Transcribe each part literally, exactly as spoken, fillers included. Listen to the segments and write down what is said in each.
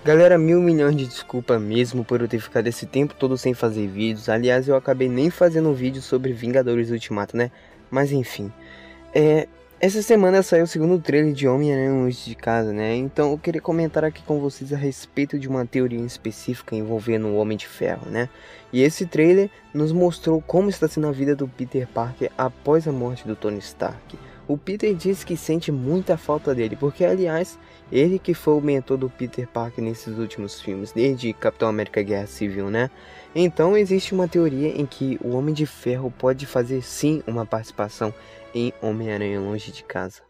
Galera, mil milhões de desculpa mesmo por eu ter ficado esse tempo todo sem fazer vídeos. Aliás, eu acabei nem fazendo um vídeo sobre Vingadores Ultimato, né? Mas enfim, é... essa semana saiu o segundo trailer de Homem-Aranha Longe de Casa, né? Então eu queria comentar aqui com vocês a respeito de uma teoria em específica envolvendo o Homem de Ferro, né? E esse trailer nos mostrou como está sendo a vida do Peter Parker após a morte do Tony Stark. O Peter diz que sente muita falta dele, porque aliás, ele que foi o mentor do Peter Parker nesses últimos filmes, desde Capitão América Guerra Civil, né? Então existe uma teoria em que o Homem de Ferro pode fazer sim uma participação em Homem-Aranha Longe de Casa.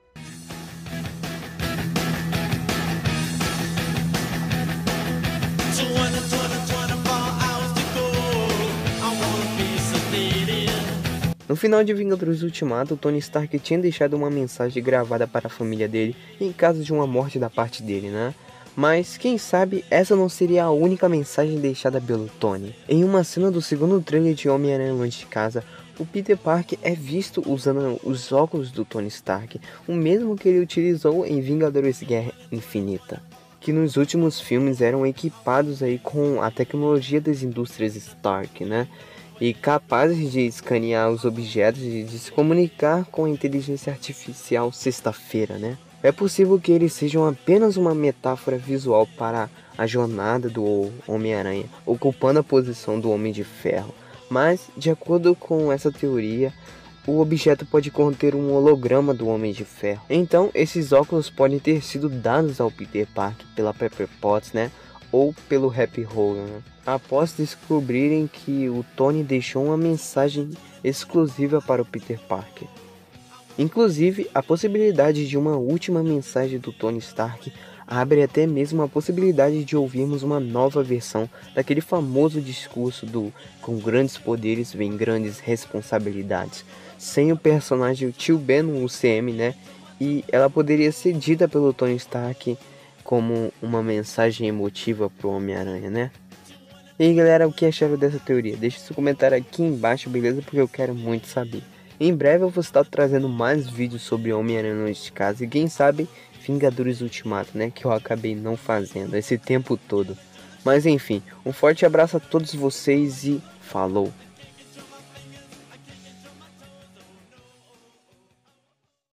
No final de Vingadores Ultimato, Tony Stark tinha deixado uma mensagem gravada para a família dele em caso de uma morte da parte dele, né? Mas quem sabe essa não seria a única mensagem deixada pelo Tony. Em uma cena do segundo trailer de Homem-Aranha Longe de Casa, o Peter Parker é visto usando os óculos do Tony Stark, o mesmo que ele utilizou em Vingadores Guerra Infinita, que nos últimos filmes eram equipados aí com a tecnologia das indústrias Stark, né? E capazes de escanear os objetos e de se comunicar com a inteligência artificial sexta-feira, né? É possível que eles sejam apenas uma metáfora visual para a jornada do Homem-Aranha, ocupando a posição do Homem de Ferro. Mas, de acordo com essa teoria, o objeto pode conter um holograma do Homem de Ferro. Então, esses óculos podem ter sido dados ao Peter Parker pela Pepper Potts, né? Ou pelo Happy Hogan, né? Após descobrirem que o Tony deixou uma mensagem exclusiva para o Peter Parker. Inclusive, a possibilidade de uma última mensagem do Tony Stark abre até mesmo a possibilidade de ouvirmos uma nova versão daquele famoso discurso do "com grandes poderes vem grandes responsabilidades", sem o personagem Tio Ben no U C M, né? E ela poderia ser dita pelo Tony Stark como uma mensagem emotiva pro Homem-Aranha, né? E aí galera, o que acharam dessa teoria? Deixe seu comentário aqui embaixo, beleza? Porque eu quero muito saber. Em breve eu vou estar trazendo mais vídeos sobre Homem-Aranha Longe de Casa e quem sabe Vingadores Ultimato, né? Que eu acabei não fazendo esse tempo todo. Mas enfim, um forte abraço a todos vocês e falou!